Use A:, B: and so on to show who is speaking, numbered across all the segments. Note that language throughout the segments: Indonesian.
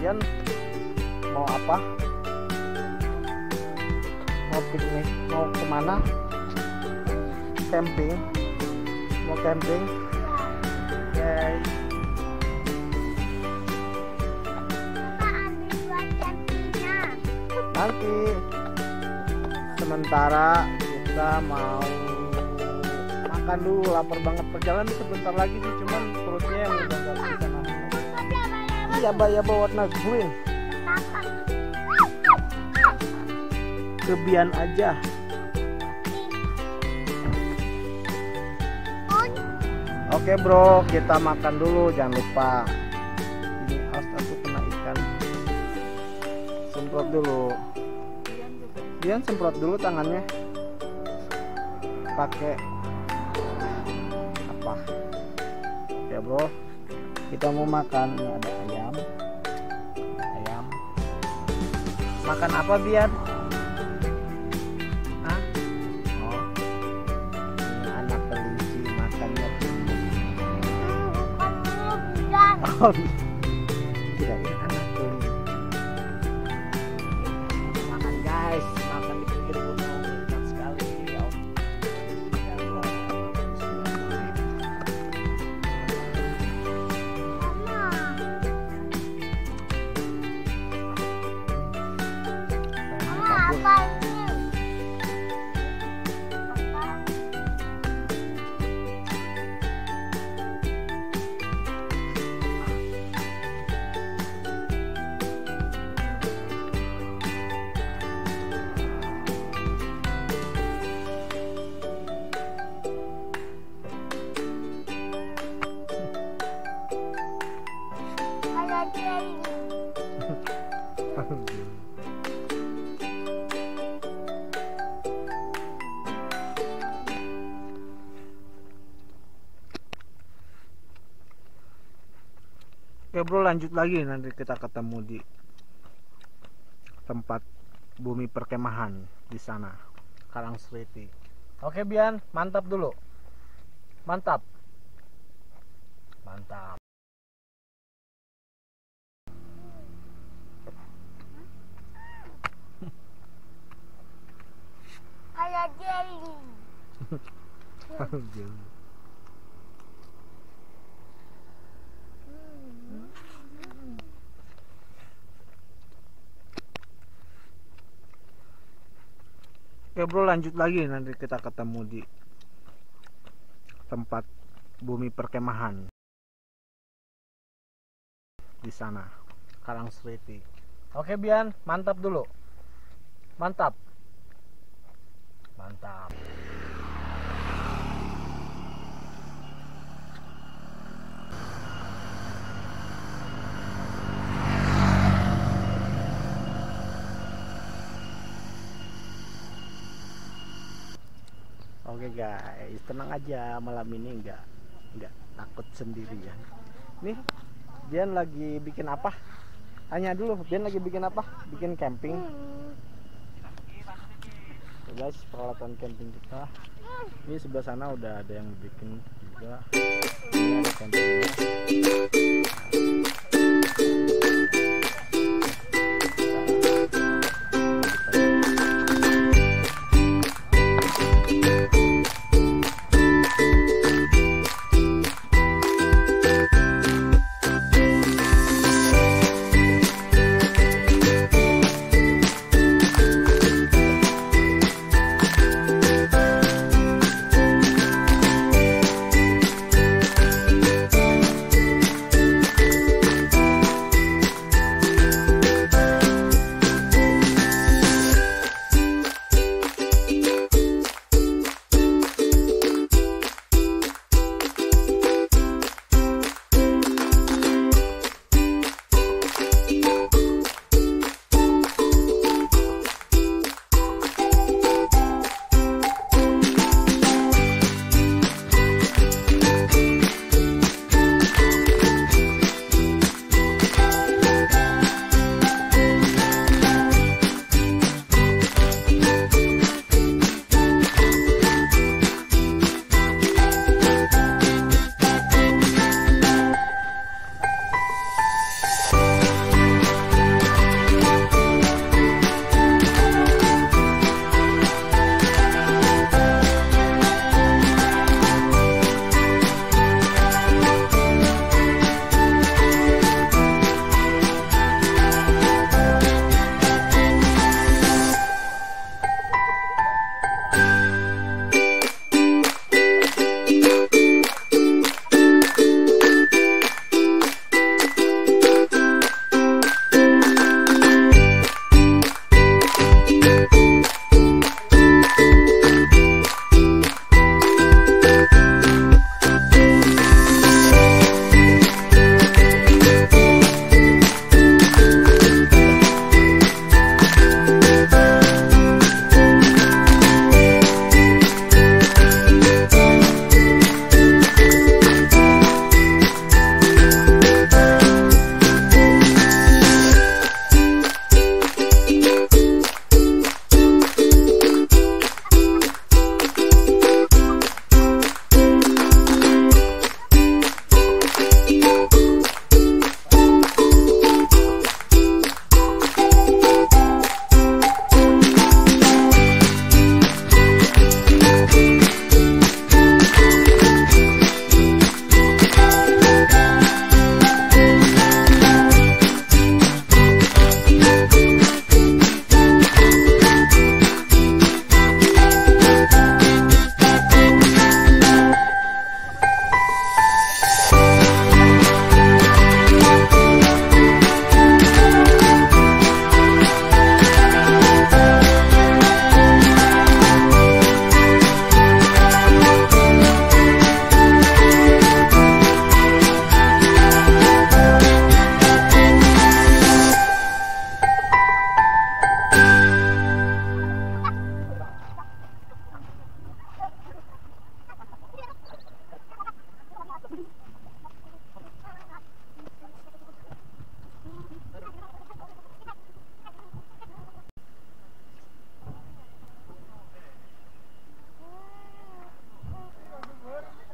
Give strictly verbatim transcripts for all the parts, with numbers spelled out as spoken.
A: Bian mau apa? Mau piknik? Mau kemana? Camping? Mau camping? Oke. Nanti sementara kita mau makan dulu, lapar banget. Perjalanan sebentar lagi sih, cuman perutnya yang udah gak bisa nahan. Iya ya warna green. Kebian aja. Oke bro, kita makan dulu, jangan lupa. Ini awas aku kena ikan. Semprot dulu. Bian semprot dulu tangannya. Pakai apa? Ya bro, kita mau makan. Ini ada ayam. Ayam. Makan apa Bian? Hah? Oh. Ini anak kelinci makannya. Oh, kirain anak kelinci. Makan guys, makan di pinggir gunung, nikmat sekali. Ya Allah.
B: Apa ini? Kayak dia ini.
A: Oke bro, lanjut lagi, nanti kita ketemu di tempat bumi perkemahan di sana, Karangsriti. Oke Bian, mantap dulu. Mantap. Mantap.
B: Kayak dia ini.
A: Oke bro, lanjut lagi, nanti kita ketemu di tempat bumi perkemahan di sana, Karangsriti. Oke Bian, mantap dulu. Mantap. Mantap. Oke guys, tenang aja, malam ini enggak enggak takut sendirian. Nih, Bian lagi bikin apa? Tanya dulu, Bian lagi bikin apa? Bikin camping. Tuh guys, peralatan camping kita. Ini sebelah sana udah ada yang bikin juga. Ini ada campingnya.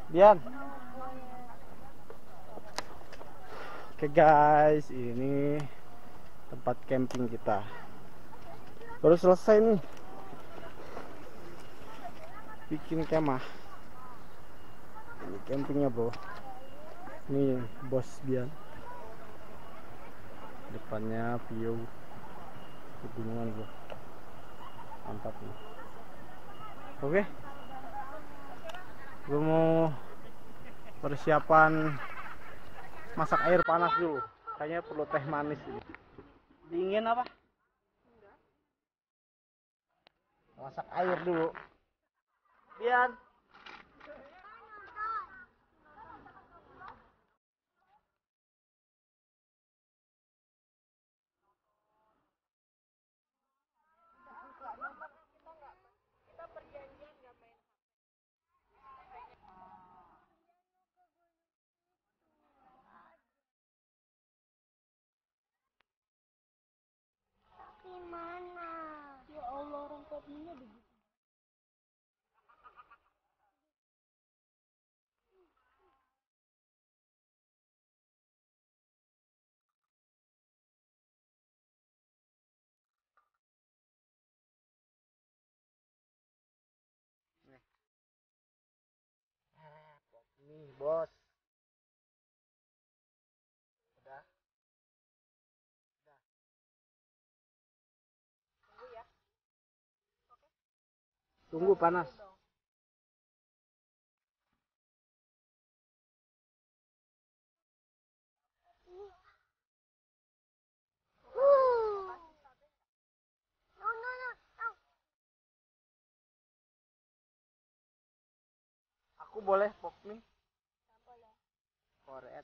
A: Dian. Oke guys, ini tempat camping kita. Baru selesai nih bikin kemah. Ini campingnya bro. Nih bos Dian. Depannya view pegunungan bro. Mantap nih. Oke. Gue mau persiapan masak air panas dulu. Kayaknya perlu teh manis ini. Dingin apa? Masak air dulu. Dian.
B: Gimana? Ya Allah, orang kopinya begitu.
A: Nih bos. Udah. Tunggu panas.
B: Uh. No, no, no, no.
A: Aku boleh pop nih. Koret.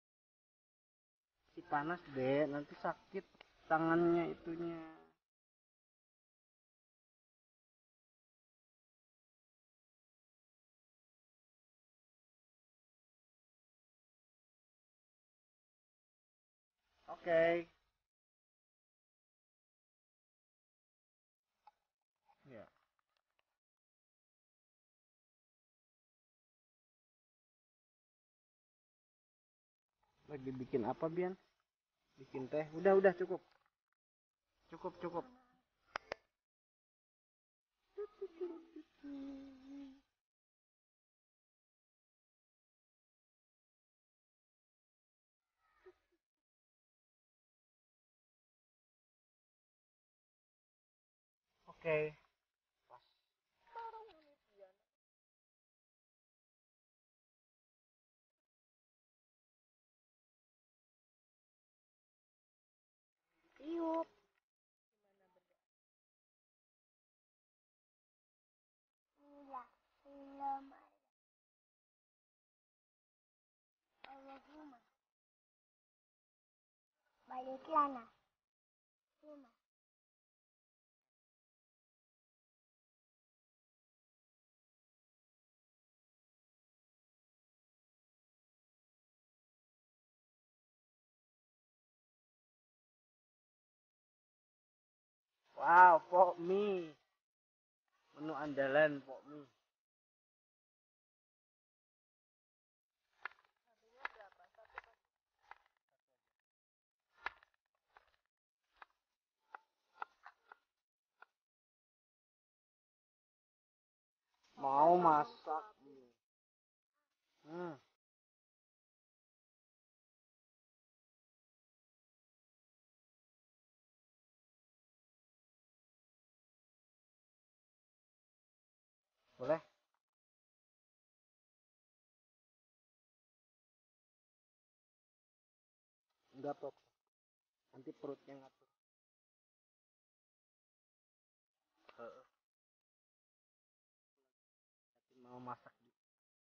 A: Si panas deh, nanti sakit tangannya itunya. Oke. Okay. Ya. Lagi bikin apa, Bian? Bikin teh. Udah, udah cukup. Cukup, cukup. Oke. Okay.
B: Yuk. Iya, belum ada. Allahumma. Balik lana. Rumah.
A: Wow, pok mie. Menu andalan pok mie. Mau masak mie. Hmm. Boleh? Enggak, pok. Nanti perutnya ngatur. Heeh. Mau masak gitu.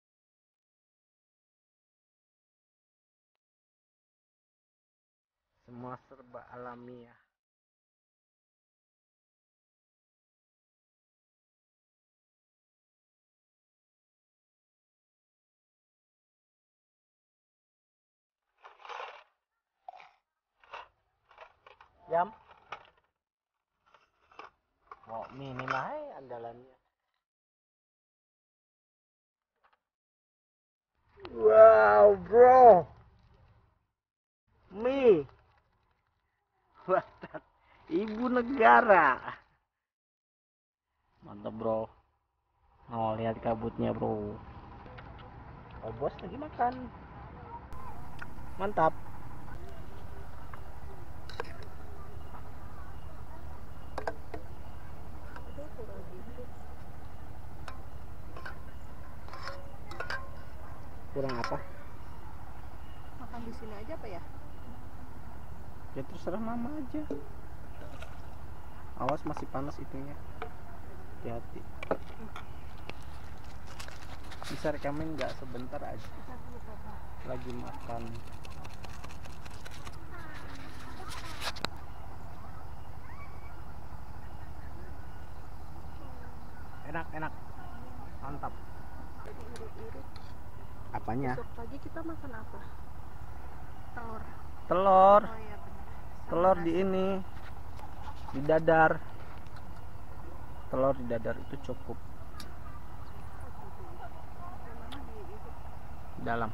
A: Semua serba alamiah. Jam. Mau mie ini mah andalannya. Wow, bro. Mie. Watak. Ibu negara. Mantap, bro. Oh, lihat kabutnya, bro. Oh, bos lagi makan. Mantap. Kurang apa?
B: Makan di sini aja apa ya?
A: Ya terserah mama aja. Awas masih panas itunya. Hati-hati. Bisa rekamin nggak sebentar aja? Lagi makan. Enak, enak. Mantap. Apanya?
B: Besok pagi kita makan apa? Telur.
A: Telur.
B: Oh iya benar. Sama
A: Telur di
B: nasi.
A: ini. Di dadar. Telur di dadar itu cukup. Dalam.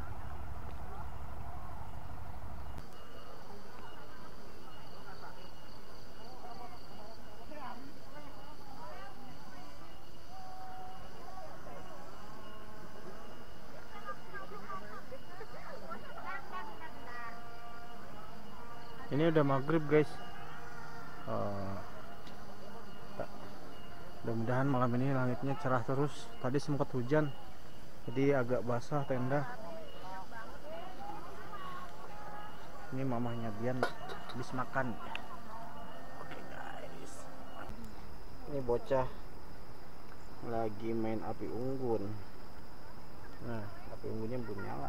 A: Ini udah maghrib, guys. Uh, mudah-mudahan malam ini langitnya cerah terus. Tadi sempat hujan, jadi agak basah tenda. Ini mamahnya Dian habis makan. Oke, guys. Ini bocah lagi main api unggun. Nah, api unggunnya belum nyala.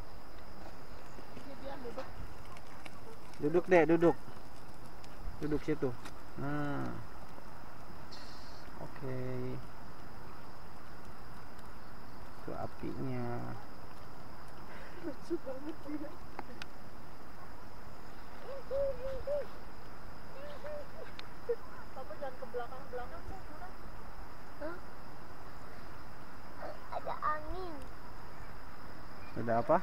A: Duduk deh, duduk. Duduk situ. Nah. Oke. Itu apinya.
B: Lucu banget dia. Kamu jangan ke belakang-belakang kok, Murah. Hah? Ada angin.
A: Ada apa?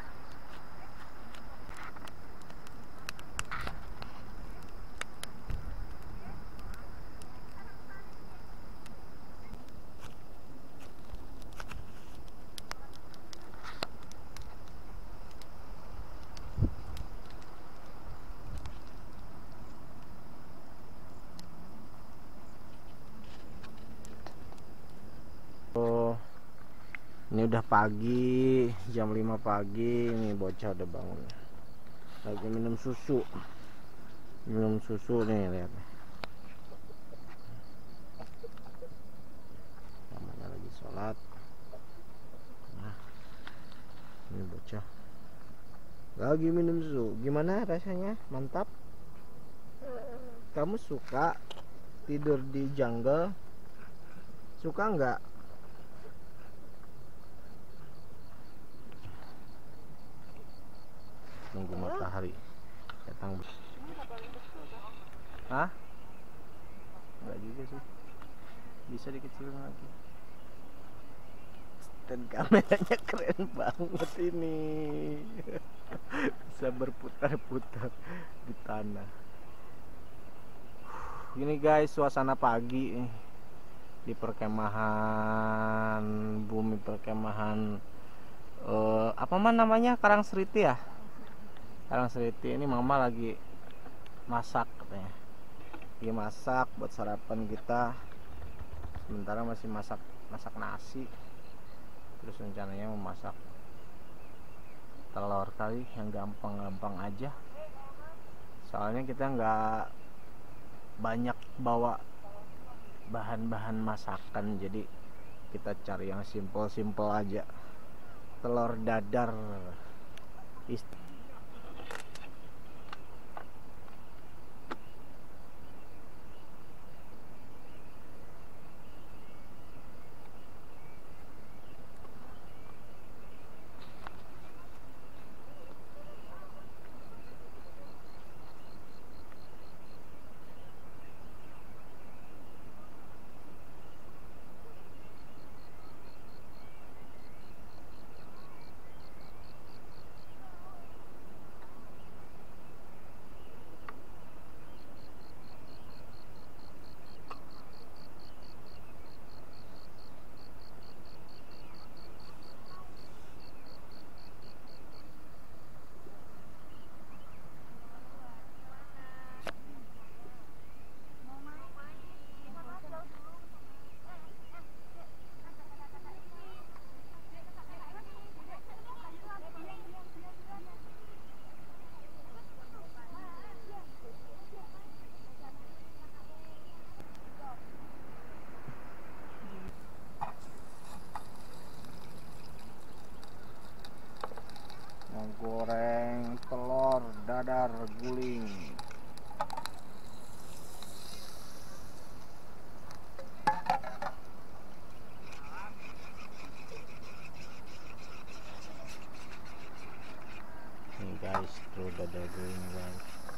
A: Oh, ini udah pagi, jam lima pagi. Ini bocah udah bangun, lagi minum susu. Minum susu nih, lihat nih. Namanya lagi sholat. Nah, ini bocah lagi minum susu. Gimana rasanya? Mantap. Kamu suka tidur di jungle? Suka nggak? Nunggu matahari datang. Hah? Enggak juga sih. Bisa dikecilin lagi. Dan kameranya keren banget ini. Bisa berputar-putar di tanah. Ini guys, suasana pagi di perkemahan bumi perkemahan uh, apa man namanya, Karangseriti ya. Karangseriti ini mama lagi masak katanya. Lagi masak buat sarapan kita. Sementara masih masak masak nasi. Terus rencananya mau masak telur kali yang gampang-gampang aja. Soalnya kita nggak banyak bawa bahan-bahan masakan, jadi kita cari yang simple-simple aja. Telur dadar. Ist guling. Nih guys, tuh udah ada guling guys.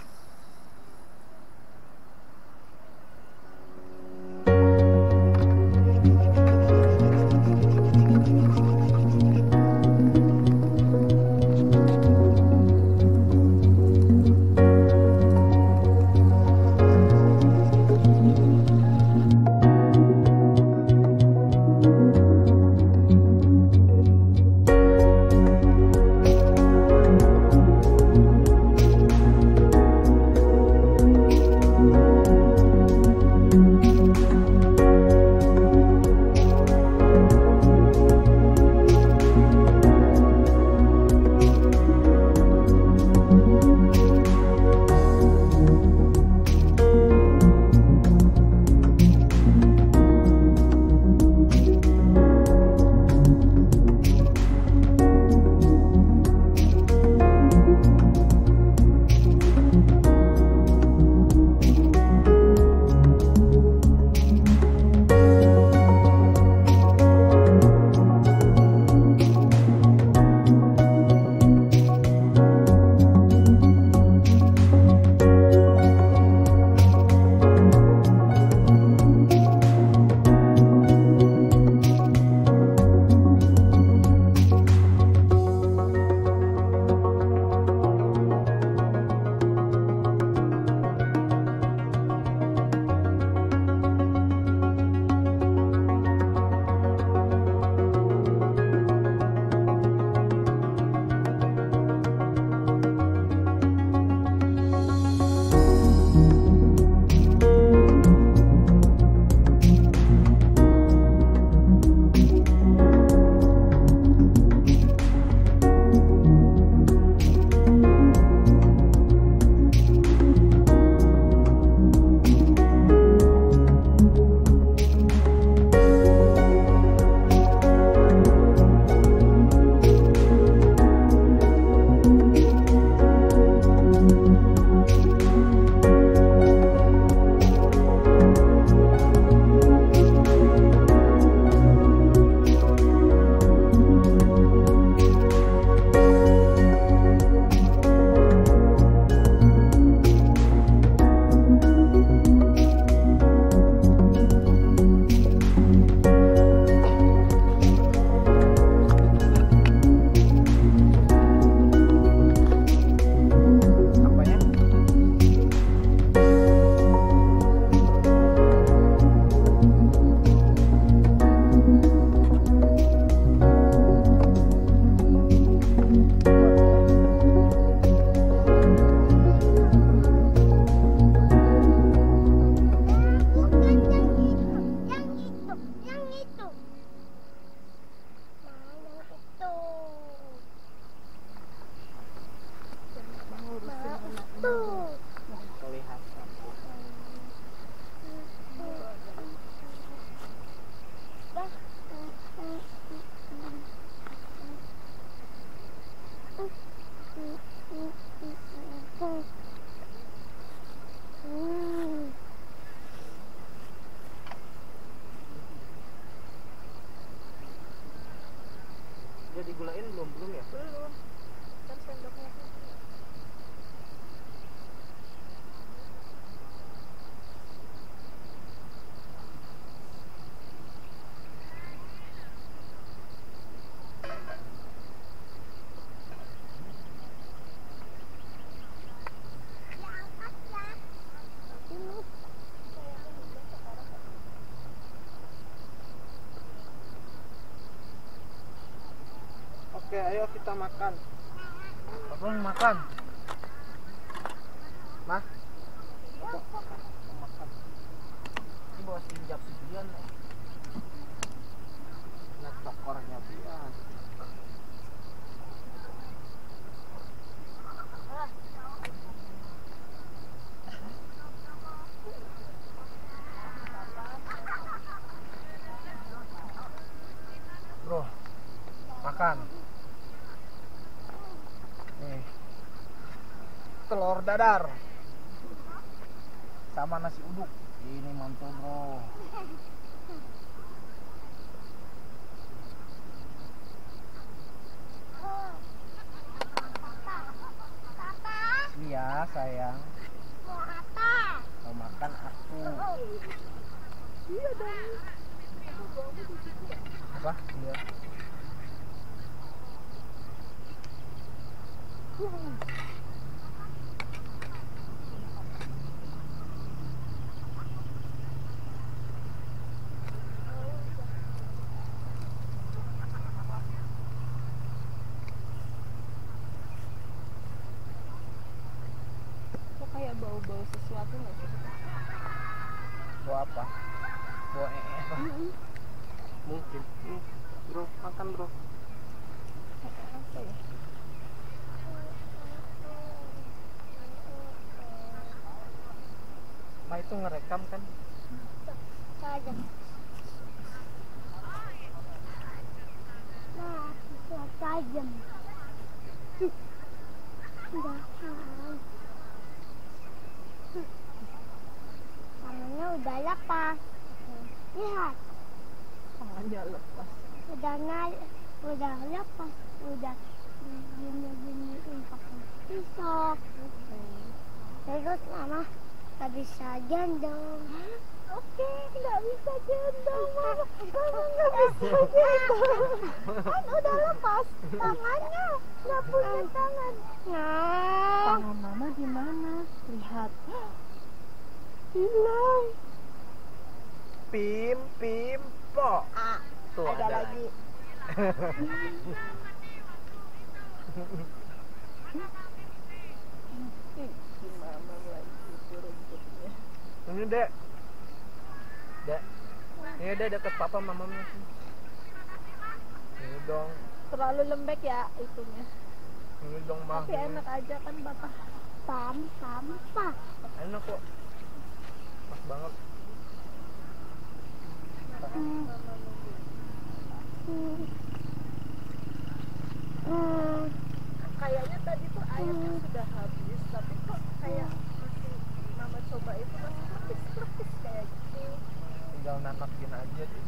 C: Udah digulain belum? Belum ya?
B: Belum. Kan sendoknya tuh.
A: Oke, ayo kita makan. Abang makan. Mah? Apa? Makan.
C: Ini bawa sinjap sekian.
A: Nyetok orangnya pian. Bro, makan. Nih, dadar sama nasi uduk. Ini mantul bro. Iya sayang,
B: Mau apa?
A: mau makan aku.
B: Iya dong.
A: Apa? Iya.
B: Kok kayak bau-bau sesuatu nggak sih?
A: Bawa apa? Bawa ee apa? Mungkin. Nih, bro, makan bro.
B: Kayak apa ya?
A: Ma itu ngerekam kan?
B: Tajam. Nah, bisa tajam. Udah kan. Tangannya udah lepas. Lihat,
C: Tangannya lepas.
B: udah ngal, udah lepas, udah gini-giniin pakai pisau. Terus mama nggak bisa gendong. Oke, nggak bisa gendong mama. Mama nggak bisa gendong. Kan udah lepas tangannya, nggak punya tangan. Nah,
C: Tangan mama di mana? Lihat.
B: hilang.
A: Pim, pim, po.
B: Ah,
A: Tuh
B: ada, lagi.
C: Si mama lagi itu rumputnya.
A: Ini dek, dek. Ini dek deket papa mamamnya sih. Ini dong,
C: Terlalu lembek ya itunya.
A: ini dong mah.
C: Tapi enak aja kan bapak.
B: Pam, sampah.
A: Enak kok. Pas banget.
B: Hmm. Hmm. Hmm.
C: Kayaknya tadi tuh airnya sudah habis, tapi kok kayak masih mama coba itu masih lepis-lepis kayak gitu.
A: Tinggal nanakin aja deh.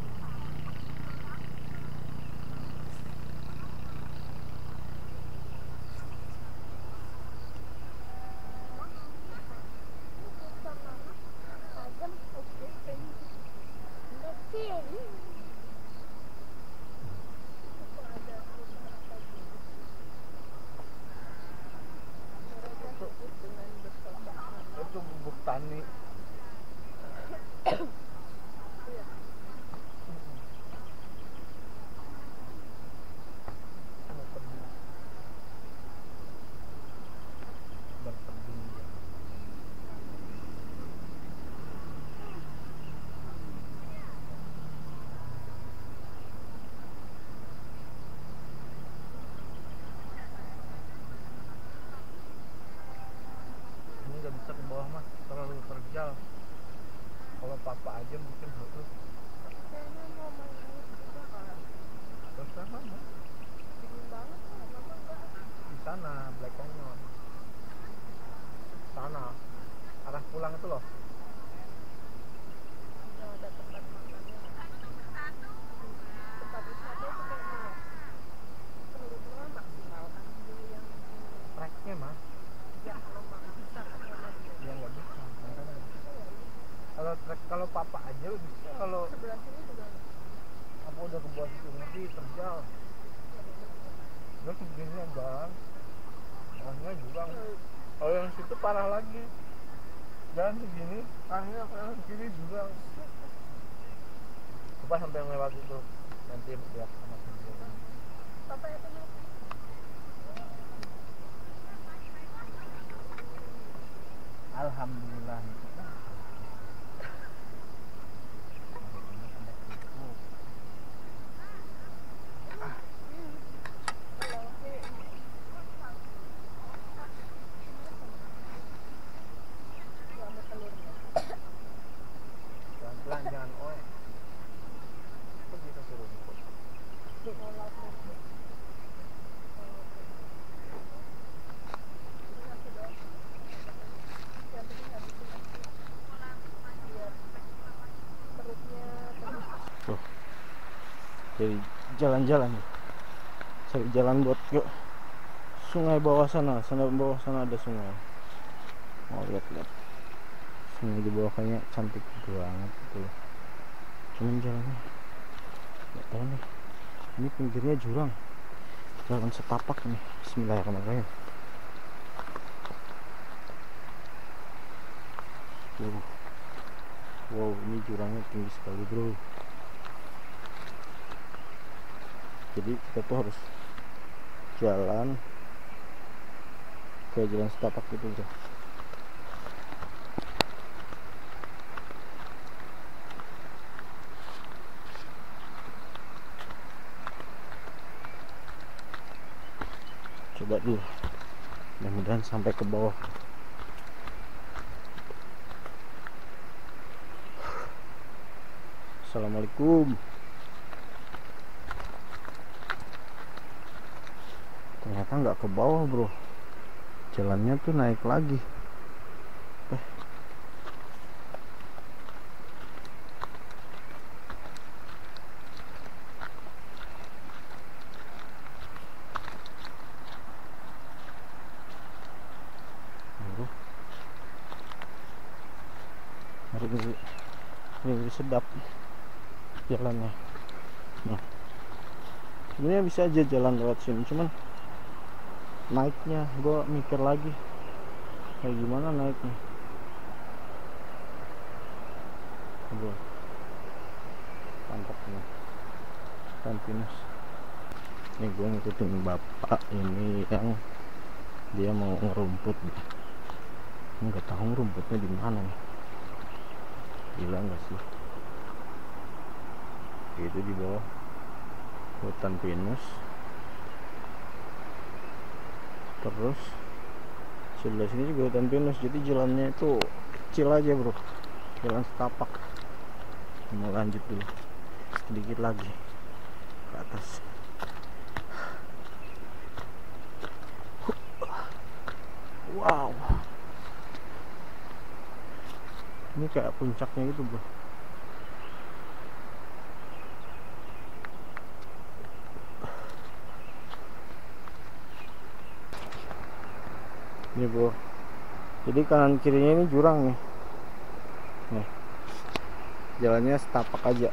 B: Tajam, oke, kecil.
A: Itu bubuk tani. Mau pergi. Bertebing dia. Ini nggak bisa ke bawah mas, terlalu terjal. Kalau papa aja mungkin harus.
C: Kayaknya mau main air juga kan.
A: Terserah mama.
C: Dingin banget kan, mama enggak.
A: Di sana Black Canyon. Sana arah pulang itu loh.
C: Yang ada tempat makannya. Tempat wisata itu kayaknya ya. Menurut mama maksimal kan dulu yang
A: Treknya mas,
C: ya kalau mama bisa kan mama bisa.
A: ya nggak bisa. Makanya. Kalau trek kalau papa aja bisa. Kalau
C: Sebelah sini juga
A: apa udah ke bawah situ ngeri terjal. Terus begini bang, orangnya juga. Kalau yang situ parah lagi. Jalan segini, anginnya kanan kiri juga. Coba sampai lewat itu nanti lihat sama sendiri.
C: papa itu nih.
A: Alhamdulillah. Pelan-pelan jangan oe. Kok bisa suruh ikut? Jadi jalan-jalan, cari jalan buat ke sungai bawah sana. Sana bawah sana ada sungai. Mau lihat-lihat sungai di bawah, kayaknya cantik banget tuh. Cuman jalannya nggak tahu nih. Ini pinggirnya jurang, jalan setapak nih. Bismillahirrahmanirrahim. Wow, wow, ini jurangnya tinggi sekali bro. Jadi kita tuh harus jalan kayak jalan setapak gitu bro. Coba dulu, mudah-mudahan sampai ke bawah. Assalamualaikum. Ternyata nggak ke bawah bro, jalannya tuh naik lagi. Eh. Bro, hari ini ini sedap jalannya. Nah, sebenarnya bisa aja jalan lewat sini, cuman naiknya gue mikir lagi kayak gimana naiknya. Aduh, mantap nih kan pinus. Ini gue ngikutin bapak ini yang dia mau ngerumput. Nggak tahu rumputnya di mana nih, gila nggak sih? Itu di bawah hutan pinus, terus sebelah sini juga hutan pinus. Jadi jalannya itu kecil aja bro, jalan setapak. Mau lanjut dulu sedikit lagi ke atas. Wow, ini kayak puncaknya gitu bro. Ini bro, jadi kanan kirinya ini jurang nih. Nih, jalannya setapak aja.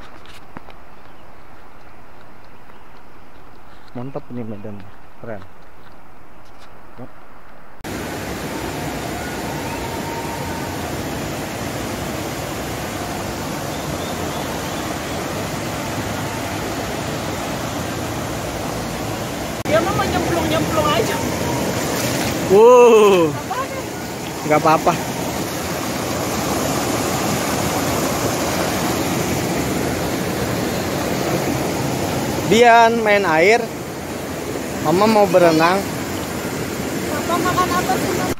A: Mantap ini medan, keren. Yuk.
C: Dia mah mau nyemplung-nyemplung aja.
A: Wow, nggak apa-apa. Bian main air, mama mau berenang.
C: Papa makan apa sih?